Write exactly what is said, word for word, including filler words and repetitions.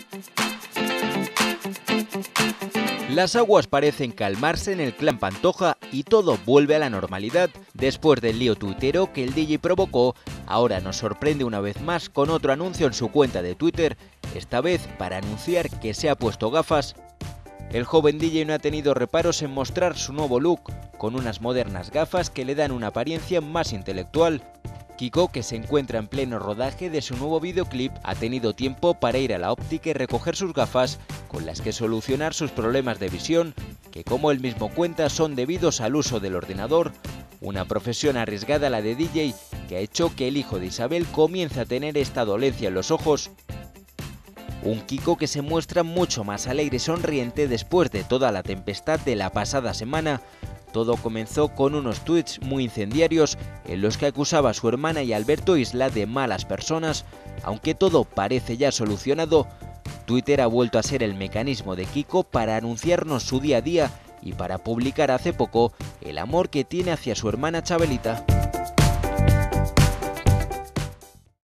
Las aguas parecen calmarse en el clan Pantoja y todo vuelve a la normalidad. Después del lío tuitero que el D J provocó, ahora nos sorprende una vez más con otro anuncio en su cuenta de Twitter, esta vez para anunciar que se ha puesto gafas. El joven D J no ha tenido reparos en mostrar su nuevo look, con unas modernas gafas que le dan una apariencia más intelectual. Kiko, que se encuentra en pleno rodaje de su nuevo videoclip, ha tenido tiempo para ir a la óptica y recoger sus gafas, con las que solucionar sus problemas de visión, que como él mismo cuenta son debidos al uso del ordenador, una profesión arriesgada la de D J, que ha hecho que el hijo de Isabel comience a tener esta dolencia en los ojos. Un Kiko que se muestra mucho más alegre y sonriente después de toda la tempestad de la pasada semana. Todo comenzó con unos tweets muy incendiarios en los que acusaba a su hermana y a Alberto Isla de malas personas. Aunque todo parece ya solucionado, Twitter ha vuelto a ser el mecanismo de Kiko para anunciarnos su día a día y para publicar hace poco el amor que tiene hacia su hermana Chabelita.